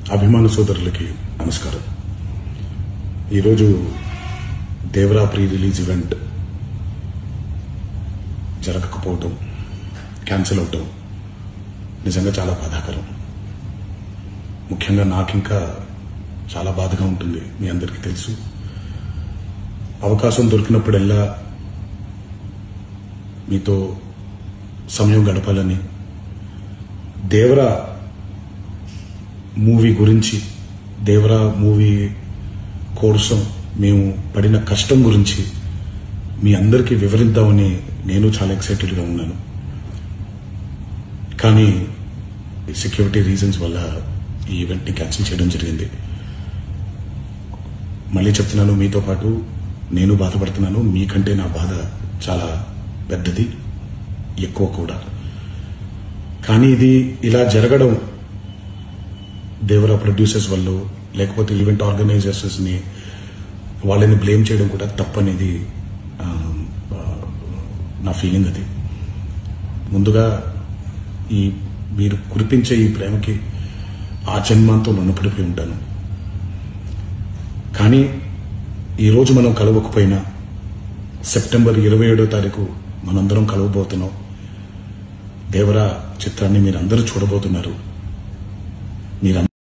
అభిమాన సోదరులకి నమస్కారం. ఈరోజు దేవరా ప్రీ రిలీజ్ ఈవెంట్ జరగకపోవటం, క్యాన్సిల్ అవటం నిజంగా చాలా బాధాకరం. ముఖ్యంగా నాకింకా చాలా బాధగా ఉంటుంది. మీ అందరికీ తెలుసు. అవకాశం దొరికినప్పుడల్లా మీతో సమయం గడపాలని, దేవరా మూవీ గురించి, దేవరా మూవీ కోసం మేము పడిన కష్టం గురించి మీ అందరికీ వివరిద్దామని నేను చాలా ఎక్సైటెడ్గా ఉన్నాను. కానీ సెక్యూరిటీ రీజన్స్ వల్ల ఈ ఈవెంట్ని క్యాన్సిల్ చేయడం జరిగింది. మళ్ళీ చెప్తున్నాను, మీతో పాటు నేను బాధపడుతున్నాను. మీకంటే నా బాధ చాలా పెద్దది, ఎక్కువ కూడా. కానీ ఇది ఇలా జరగడం దేవరా ప్రొడ్యూసర్స్ వల్ల, లేకపోతే ఈవెంట్ ఆర్గనైజర్స్ ని వాళ్ళని బ్లేమ్ చేయడం కూడా తప్పనేది నా ఫీలింగ్. అది ముందుగా మీరు కురిపించే ఈ ప్రేమకి ఆ జన్మంతో రుణపడిపోయి ఉంటాను. కానీ ఈరోజు మనం కలవకపోయినా సెప్టెంబర్ 27వ తారీఖు మనందరం కలవబోతున్నాం. దేవరా చిత్రాన్ని మీరందరూ చూడబోతున్నారు.